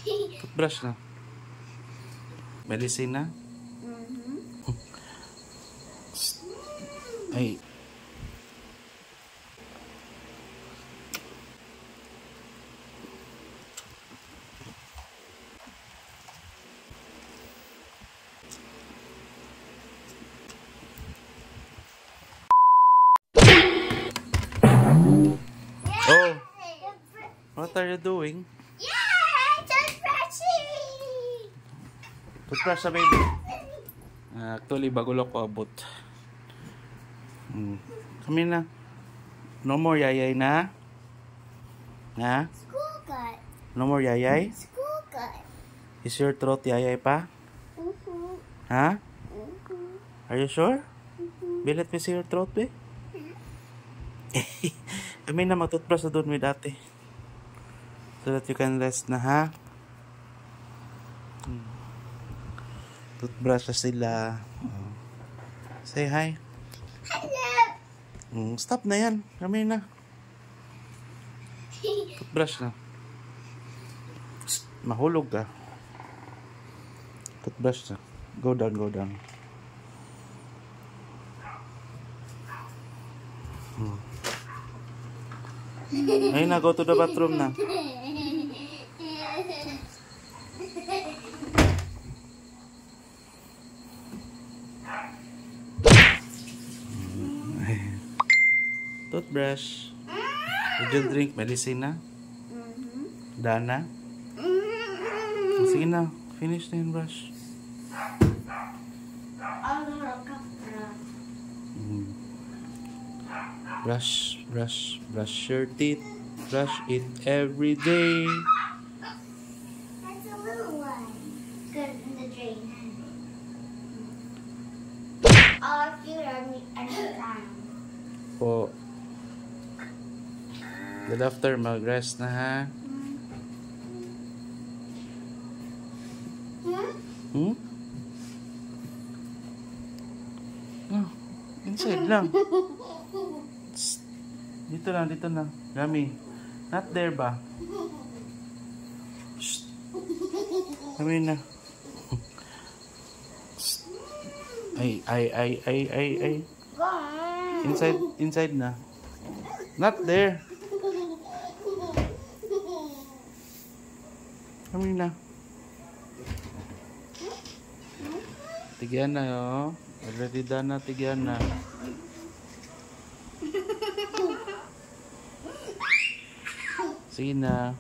Toothbrush na. Medicine na. Ay. Oh, what are you doing? Toothbrush sa baby. Actually, bago lang ko abot. Kami na. No more yayay na. Ha? School cut. No more yayay? School cut. Is your throat yayay pa? Ha? Are you sure? Will let me see your throat, be? Kami na mag-toothbrush na doon with ate. So that you can rest na, ha? Toothbrush na sila. Say hi. Hello. Stop na yan. Kami na. Toothbrush na. Mahulog ka. Toothbrush na. Go down, go down. Ayun na, go to the bathroom na. Toothbrush. Did you drink medicine na? Dana? Sige na. Finish na yung brush. Brush, brush, brush your teeth. Brush it every day. That's a little one. Good in the drain. All of you are anytime. Po. Good after, mag-rest na, ha? Oh, inside lang. Dito lang, dito na. Gami. Not there ba? Shh. Gami na. Ay. Inside na. Not there. Kami na. Tigyan na, oh. Already done na, tigyan na. Sige na.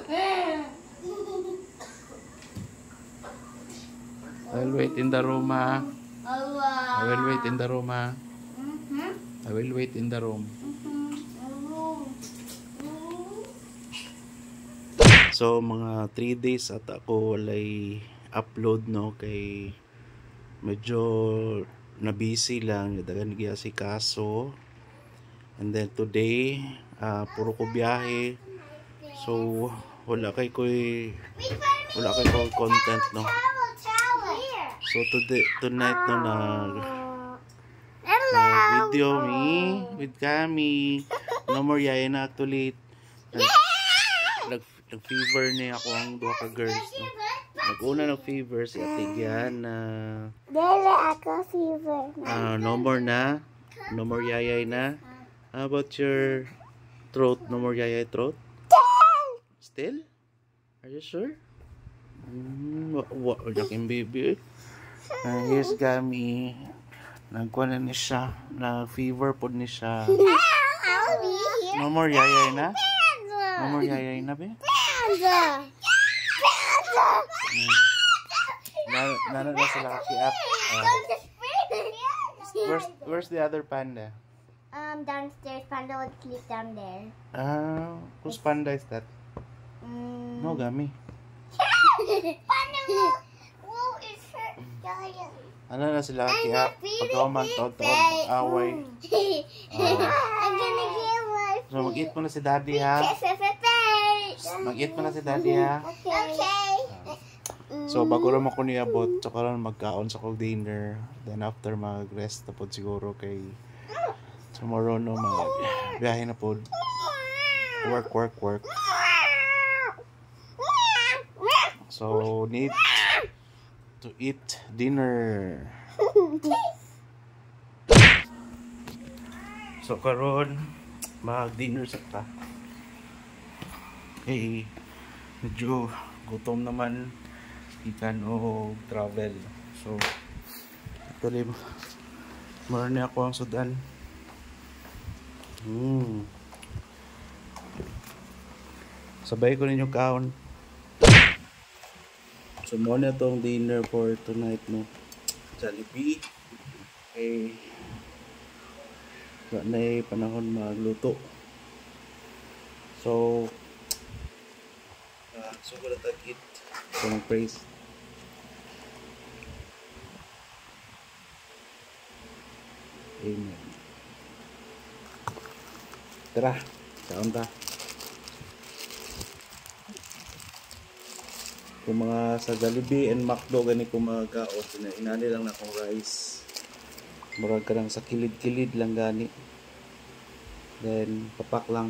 I will wait in the room, ha. I will wait in the room, ha. I will wait in the room. So, mga 3 days at ako walay upload, no, kay medyo na-busy lang, dagan giya si kaso. And then today, puro ko biyahe. So, wala kay ko content, no. So, tonight, no, video me with Kami. No more yaya na actually. Nag-fever niya ako ang duha ka girls, no. Nag-una nag-fever si Ate Giana. Ako fever. No more na. No more yayay na. How about your throat? No more yayay throat? Still? Are you sure? What? Yakin baby. Here's Gami. Nagkuha na ni siya. Nag-fever po ni siya. No more yayay na? No more yayay na, be? Nana na sila kakiap. Where's the other panda? Downstairs. Panda would sleep down there. Whose panda is that? No, Gami. Panda who is her giant? Ano na sila kakiap? Pagkaman, tawag, away. I'm gonna get one. So, mag-eat mo na si daddy, ha? Mag-eat mo na si daddy, ha? Okay. So, bago naman ko niabot, tsaka lang magkaon sa kong dinner. Then, after mag-rest na po siguro kay tomorrow, no, mag-biyahe na po. Work. So, need to eat dinner. So, karon mag-dinner sa ta. Eh, medyo gutom naman ikan o travel. So, actually, marami ako ang sudan. Sabay ko ninyo kaon. So, muna itong dinner for tonight, no? Jollibee. Eh, wala na panahon magluto. So, sugo na tag-eat. So, mag-praise. Amen. Tara, kaon ta. Kung mga sa Jollibee and McDo gani kung mga kaon, inani lang na akong rice. Murag ka lang sa kilid-kilid lang gani. Then, papak lang.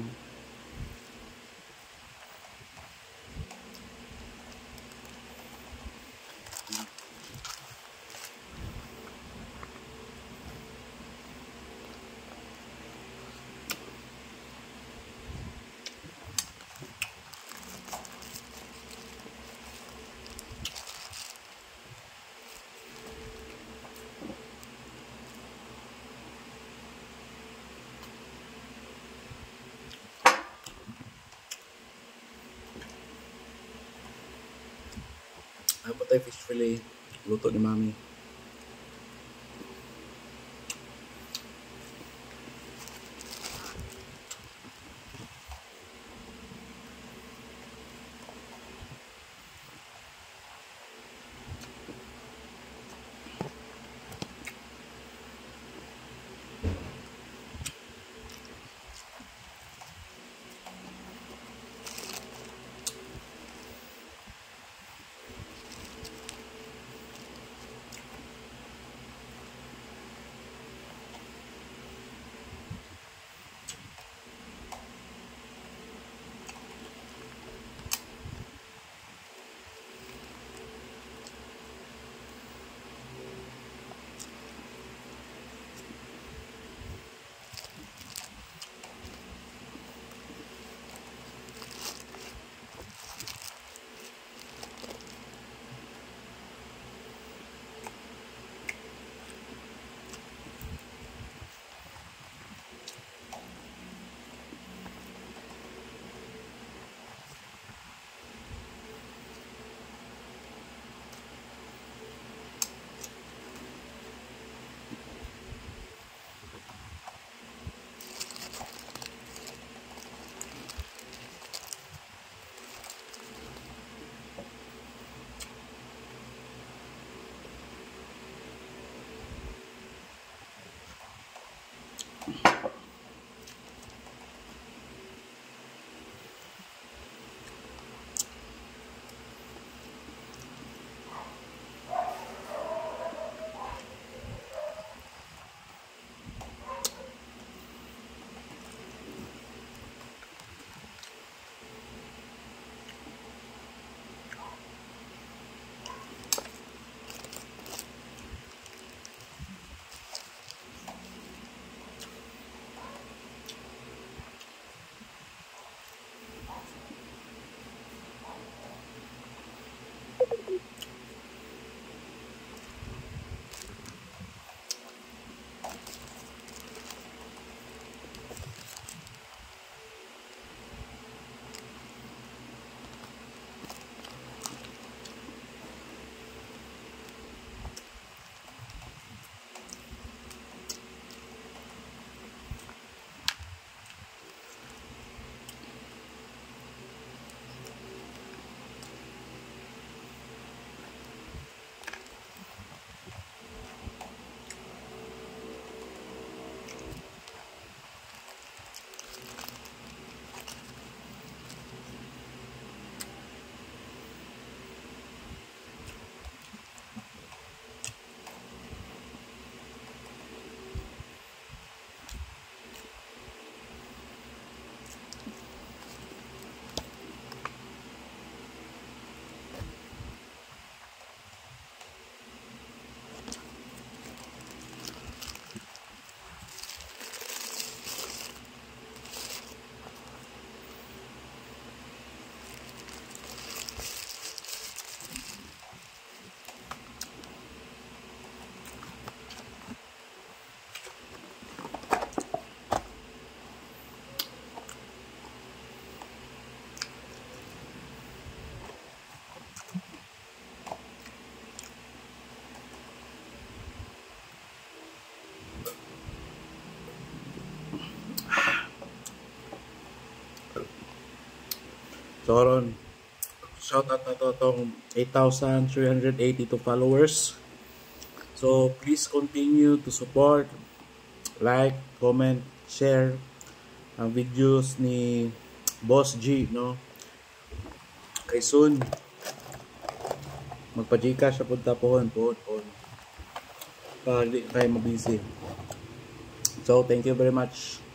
Ano tayo fish fillet? Luto ni Mami. Toron. Shout out na to tong 8,382 followers. So please continue to support, like, comment, share ang videos ni Boss G, no? Kay soon magpa-Gcash sa punta pohon. Pag di kayo mabisi. So thank you very much.